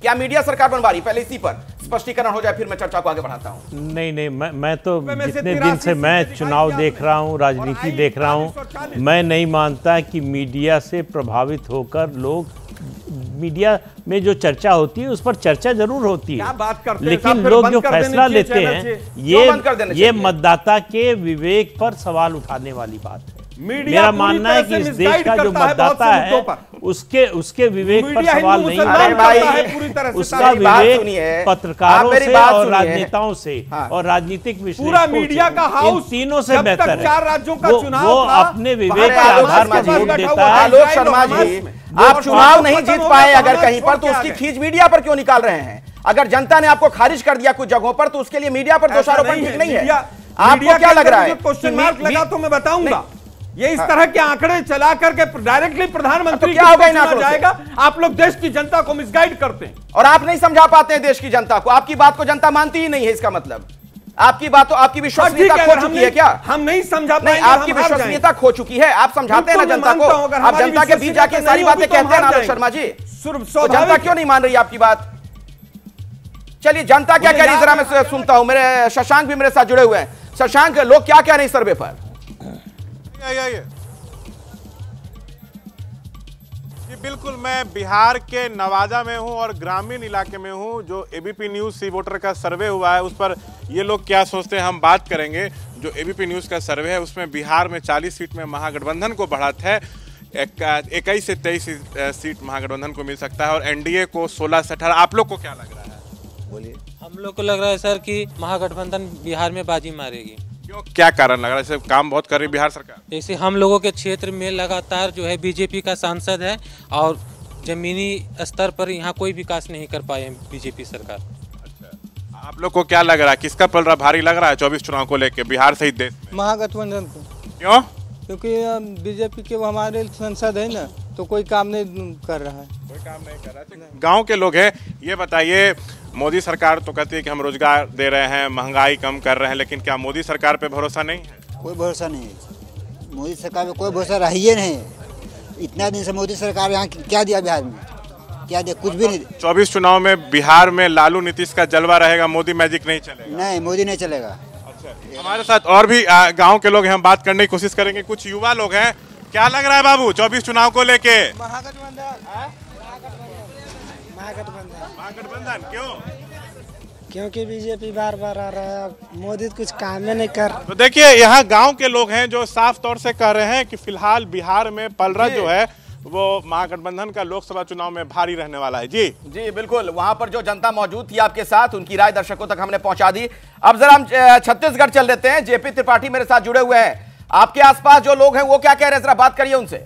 क्या मीडिया सरकार बनवा रही? पहले इसी पर स्पष्टीकरण हो जाए, फिर मैं चर्चा को आगे बढ़ाता हूं। नहीं, मैं तो जितने दिन से मैं चुनाव देख रहा हूं, राजनीति देख रहा हूं, मैं नहीं मानता कि मीडिया से प्रभावित होकर लोग, मीडिया में जो चर्चा होती है उस पर चर्चा जरूर होती है, लेकिन लोग जो फैसला लेते हैं ये मतदाता के विवेक पर सवाल उठाने वाली बात है। मेरा मानना है कि इस देश का जो मतदाता है उसके विवेक पर सवाल नहीं है, उसका विवेक पत्रकारों से और राजनेताओं से और राजनीतिक विश्लेषकों, इन तीनों से बेहतर है। वो अपने विवेक के आधार पर वोट देता है। आलोक शर्मा जी, आप चुनाव नहीं जीत पाए अगर कहीं पर, तो उसकी खींच मीडिया पर क्यों निकाल रहे हैं? अगर जनता ने आपको खारिज कर दिया कुछ जगहों पर, तो उसके लिए मीडिया पर दोषारोपण ठीक नहीं है। आपको क्या लग रहा है? क्वेश्चन मार्क लगा तो मैं बताऊंगा। ये इस तरह के आंकड़े चला करके डायरेक्टली प्रधानमंत्री क्या होगा इन आंकड़ों जाएगा? आप लोग देश की जनता को मिसगाइड करते हैं और आप नहीं समझा पाते हैं देश की जनता को। आपकी बात को जनता मानती ही नहीं है, इसका मतलब आपकी बात तो, आपकी विश्वसनीयता खो चुकी है क्या? हम नहीं समझा नहीं, आपकी विश्वसनीयता खो चुकी है। आप समझाते हैं ना जनता को, आप जनता के बीच जाके सारी बातें कहते हैं ना आलोक शर्मा जी, तो जनता क्यों नहीं मान रही आपकी बात? चलिए, जनता क्या कह रही है जरा मैं सुनता हूं। मेरे शशांक भी मेरे साथ जुड़े हुए हैं। शशांक, लोग क्या कह रहे हैं सर्वे पर? जी बिल्कुल, मैं बिहार के नवादा में हूं और ग्रामीण इलाके में हूं। जो एबीपी न्यूज़ सी वोटर का सर्वे हुआ है उस पर ये लोग क्या सोचते हैं हम बात करेंगे। जो एबीपी न्यूज़ का सर्वे है उसमें बिहार में 40 सीट में महागठबंधन को बढ़त है, 21 से 23 सीट महागठबंधन को मिल सकता है और एनडीए को 16 से 18। आप लोग को क्या लग रहा है? बोलिए। हम लोग को लग रहा है सर कि महागठबंधन बिहार में बाजी मारेगी। क्यों, क्या कारण लग रहा है? जैसे काम बहुत कर रही बिहार सरकार। जैसे हम लोगों के क्षेत्र में लगातार जो है बीजेपी का सांसद है और जमीनी स्तर पर यहाँ कोई विकास नहीं कर पाए बीजेपी सरकार। अच्छा, आप लोग को क्या लग रहा है, किसका पलड़ा भारी लग रहा है 24 चुनाव को लेके बिहार सहित देश में? महागठबंधन को। क्यों? क्योंकि बीजेपी के वो हमारे सांसद है ना, तो कोई काम नहीं कर रहा है। कोई काम नहीं कर रहा है। गाँव के लोग हैं, ये बताइए, मोदी सरकार तो कहती है कि हम रोजगार दे रहे हैं, महंगाई कम कर रहे हैं, लेकिन क्या मोदी सरकार पे भरोसा नहीं है? कोई भरोसा नहीं है, मोदी सरकार पे कोई भरोसा रहा ही नहीं। इतना दिन से मोदी सरकार यहाँ क्या दिया बिहार में? क्या दिया? कुछ भी नहीं। 24 चुनाव में बिहार में लालू नीतीश का जलवा रहेगा, मोदी मैजिक नहीं चलेगा? नहीं, मोदी नहीं चलेगा। अच्छा, हमारे साथ और भी गाँव के लोग हैं, हम बात करने की कोशिश करेंगे। कुछ युवा लोग हैं, क्या लग रहा है बाबू 24 चुनाव को लेके? महागठबंधन क्यों? क्योंकि बीजेपी बार बार आ रहा है, मोदी कुछ काम नहीं कर। तो देखिए, यहाँ गांव के लोग हैं जो साफ तौर से कह रहे हैं कि फिलहाल बिहार में पलड़ा जो है वो महागठबंधन का लोकसभा चुनाव में भारी रहने वाला है। जी जी बिल्कुल, वहां पर जो जनता मौजूद थी आपके साथ, उनकी राय दर्शकों तक हमने पहुंचा दी। अब जरा हम छत्तीसगढ़ चल देते हैं। जेपी त्रिपाठी मेरे साथ जुड़े हुए हैं। आपके आसपास जो लोग हैं वो क्या कह रहे हैं, जरा बात करिए उनसे।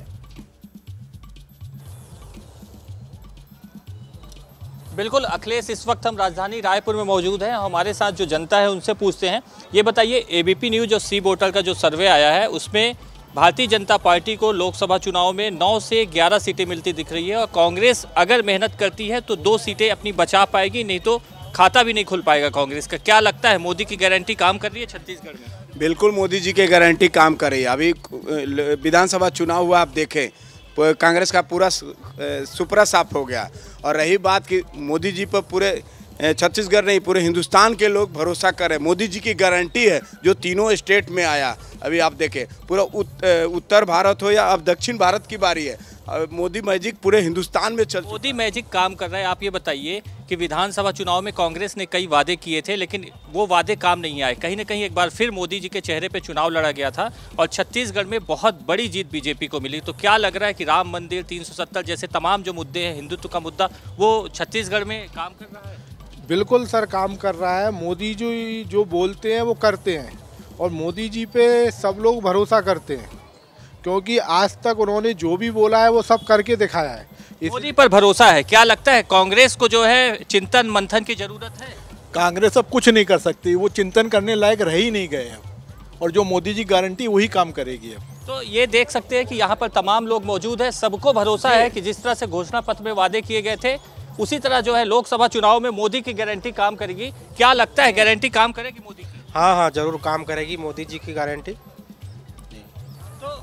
बिल्कुल अखिलेश, इस वक्त हम राजधानी रायपुर में मौजूद हैं। हमारे साथ जो जनता है उनसे पूछते हैं। ये बताइए, एबीपी न्यूज़ जो सी वोटर का जो सर्वे आया है उसमें भारतीय जनता पार्टी को लोकसभा चुनाव में 9 से 11 सीटें मिलती दिख रही है और कांग्रेस अगर मेहनत करती है तो 2 सीटें अपनी बचा पाएगी, नहीं तो खाता भी नहीं खुल पाएगा कांग्रेस का। क्या लगता है, मोदी की गारंटी काम कर रही है छत्तीसगढ़ में? बिल्कुल, मोदी जी की गारंटी काम कर रही है। अभी विधानसभा चुनाव हुआ, आप देखें कांग्रेस का पूरा सुपरा साफ हो गया। और रही बात कि मोदी जी पर पूरे छत्तीसगढ़ नहीं पूरे हिंदुस्तान के लोग भरोसा करें। मोदी जी की गारंटी है जो तीनों स्टेट में आया। अभी आप देखें, पूरा उत्तर भारत हो या अब दक्षिण भारत की बारी है, मोदी मैजिक पूरे हिंदुस्तान में चल। मोदी मैजिक काम कर रहा है। आप ये बताइए कि विधानसभा चुनाव में कांग्रेस ने कई वादे किए थे, लेकिन वो वादे काम नहीं आए। कहीं ना कहीं एक बार फिर मोदी जी के चेहरे पे चुनाव लड़ा गया था और छत्तीसगढ़ में बहुत बड़ी जीत बीजेपी को मिली। तो क्या लग रहा है कि राम मंदिर, 370 जैसे तमाम जो मुद्दे हैं, हिंदुत्व का मुद्दा, वो छत्तीसगढ़ में काम कर रहा है? बिल्कुल सर, काम कर रहा है। मोदी जी जो बोलते हैं वो करते हैं और मोदी जी पे सब लोग भरोसा करते हैं, क्योंकि आज तक उन्होंने जो भी बोला है वो सब करके दिखाया है। मोदी पर भरोसा है। क्या लगता है कांग्रेस को जो है चिंतन मंथन की जरूरत है? कांग्रेस अब कुछ नहीं कर सकती, वो चिंतन करने लायक रह ही नहीं गए हैं और जो मोदी जी गारंटी वही काम करेगी अब। तो ये देख सकते हैं कि यहाँ पर तमाम लोग मौजूद हैं, सबको भरोसा है कि जिस तरह से घोषणा पत्र में वादे किए गए थे उसी तरह जो है लोकसभा चुनाव में मोदी की गारंटी काम करेगी। क्या लगता है, गारंटी काम करेगी मोदी की? हाँ हाँ, जरूर काम करेगी मोदी जी की गारंटी।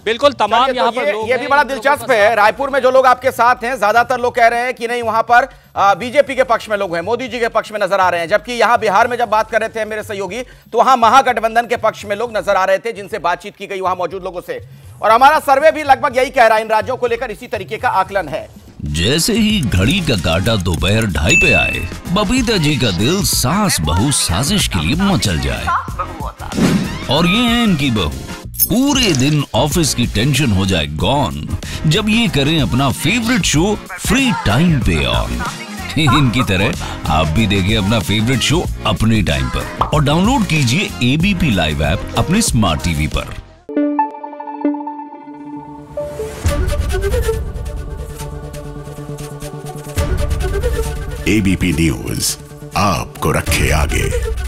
बिल्कुल तमाम यहाँ पर लोग ये भी बड़ा दिलचस्प है। रायपुर में जो लोग आपके साथ हैं, ज्यादातर लोग कह रहे हैं कि नहीं वहां पर बीजेपी के पक्ष में लोग हैं, मोदी जी के पक्ष में नजर आ रहे हैं। जबकि यहां बिहार में जब बात कर रहे थे मेरे सहयोगी, तो वहां महागठबंधन के पक्ष में लोग नजर आ रहे थे, जिनसे बातचीत की गई वहां मौजूद लोगों से। और हमारा सर्वे भी लगभग यही कह रहा है, इन राज्यों को लेकर इसी तरीके का आकलन है। जैसे ही घड़ी का काटा दोपहर 2:30 पे आए, बबीता जी का दिल सास बहू साजिश के लिए मचल जाए। और ये है इनकी बहू, पूरे दिन ऑफिस की टेंशन हो जाए गॉन जब ये करें अपना फेवरेट शो फ्री टाइम पे ऑन। इनकी तरह आप भी देखें अपना फेवरेट शो अपने टाइम पर और डाउनलोड कीजिए एबीपी लाइव ऐप अपने स्मार्ट टीवी पर। एबीपी न्यूज आपको रखे आगे।